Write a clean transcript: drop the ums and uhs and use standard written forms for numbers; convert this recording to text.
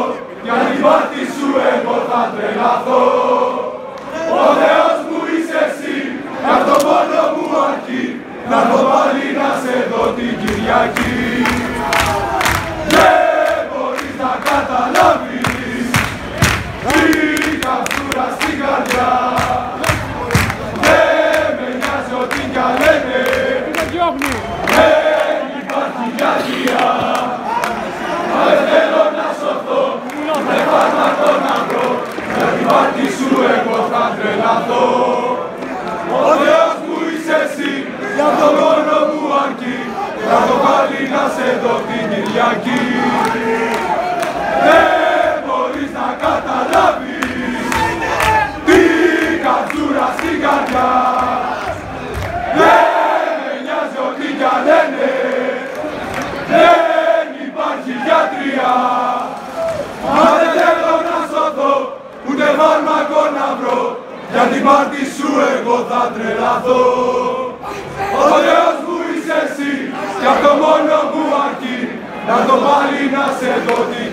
για την πάρτι σου εγώ θα τρελαθώ. Ο Θεός μου είσαι εσύ, για το πόνο μου αρκεί, να το πάλι να σε δω την Κυριακή. Δεν μπορείς να καταλάβεις την καυσούρα στην καρδιά. Δεν με νοιάζει ό,τι κι αν λένε, δεν υπάρχει γιατρία. Μα δεν θέλω να σωθώ, δεν φάρμακο να βρω, για την πάρτι σου εγώ θα τρελαθώ. Ο Θεός μου είσαι εσύ, για το μόνο που αρκεί, να το πάλι να σε δω την Κυριακή. Δεν μπορείς να καταλάβεις την κατσούρα στην καρδιά. Δεν με νοιάζει ό,τι κι αν λένε, δεν υπάρχει γιατρία. Μα δεν θέλω να σωθώ, ούτε φάρμακο να βρω, για την πάρτι σου εγώ θα τρελαθώ. Ο Θεός μου είσαι εσύ, για το μόνο που αρκεί, να το πάλι να σε δω την